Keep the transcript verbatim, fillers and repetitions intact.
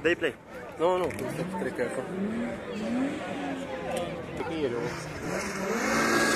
Dai play. No, no, cred că e acolo. Cred că e el.